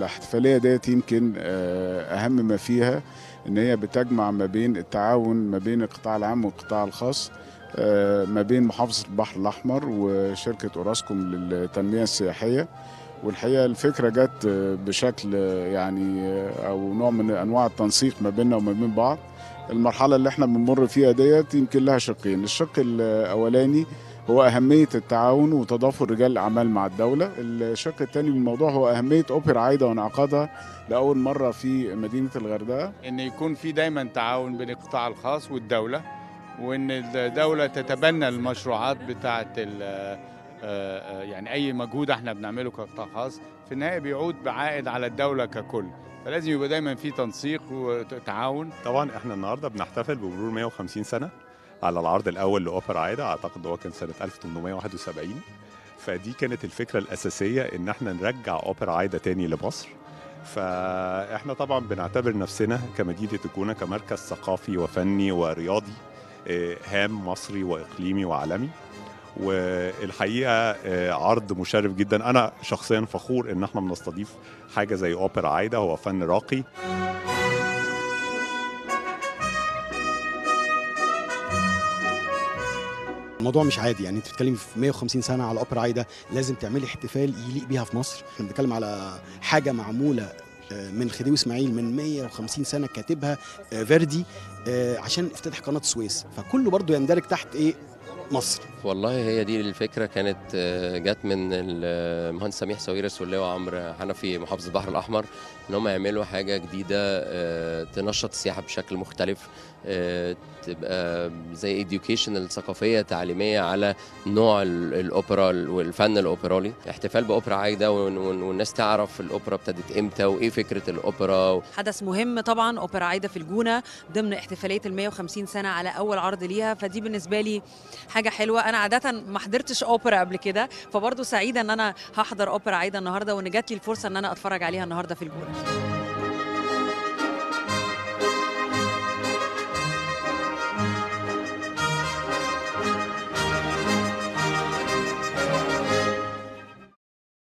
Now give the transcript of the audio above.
الاحتفالية ديت يمكن أهم ما فيها إن هي بتجمع ما بين التعاون ما بين القطاع العام والقطاع الخاص، ما بين محافظة البحر الأحمر وشركة أوراسكوم للتنمية السياحية. والحقيقة الفكرة جت بشكل يعني أو نوع من أنواع التنسيق ما بيننا وما بين بعض. المرحلة اللي احنا بنمر فيها ديت يمكن لها شقين، الشق الأولاني هو أهمية التعاون وتضافر رجال الأعمال مع الدولة، الشق الثاني من الموضوع هو أهمية أوبرا عايدة وانعقادها لأول مرة في مدينة الغردقة. إن يكون في دايما تعاون بين القطاع الخاص والدولة، وإن الدولة تتبنى المشروعات بتاعة يعني أي مجهود احنا بنعمله كقطاع خاص في النهاية بيعود بعائد على الدولة ككل، فلازم يبقى دايما في تنسيق وتعاون. طبعا احنا النهارده بنحتفل بمرور 150 سنة على العرض الأول لأوبرا عايدة، أعتقد هو كان سنة 1871. فدي كانت الفكرة الأساسية إن احنا نرجع أوبرا عايدة تاني لمصر. فاحنا طبعا بنعتبر نفسنا كمدينة الجونة كمركز ثقافي وفني ورياضي هام مصري وإقليمي وعالمي. والحقيقة عرض مشرف جدا، أنا شخصيا فخور إن احنا بنستضيف حاجة زي أوبرا عايدة، هو فن راقي. الموضوع مش عادي، يعني انت بتتكلمي في 150 سنه على اوبرا عايده، لازم تعملي احتفال يليق بيها في مصر. احنا بنتكلم على حاجه معموله من خديوي اسماعيل من 150 سنه كاتبها فيردي عشان افتتاح قناه السويس، فكله برضو يندرج تحت ايه؟ مصر. والله هي دي الفكره كانت جت من المهندس سميح ساويرس واللواء عمرو حنفي محافظ البحر الاحمر، ان هم يعملوا حاجه جديده تنشط السياحه بشكل مختلف، تبقى زي educational ثقافيه تعليميه على نوع الاوبرا والفن الاوبرالي، احتفال باوبرا عايده والناس تعرف الاوبرا ابتدت امتى وايه فكره الاوبرا. حدث مهم طبعا، اوبرا عايده في الجونه ضمن احتفاليه ال 150 سنه على اول عرض ليها، فدي بالنسبه لي حاجه حلوه. انا عاده ما حضرتش اوبرا قبل كده، فبرضه سعيده ان انا هحضر اوبرا عايده النهارده، وان جات لي الفرصه ان انا اتفرج عليها النهارده في الجونه.